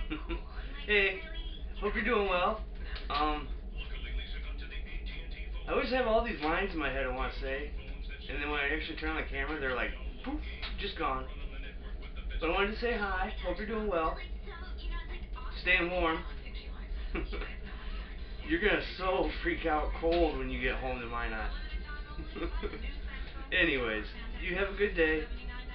Hey, hope you're doing well. Um, I always have all these lines in my head I want to say, and then when I actually turn on the camera, they're like, poof, just gone. But I wanted to say hi. Hope you're doing well. Staying warm. You're gonna so freak out cold when you get home to Minot. Anyways, you have a good day.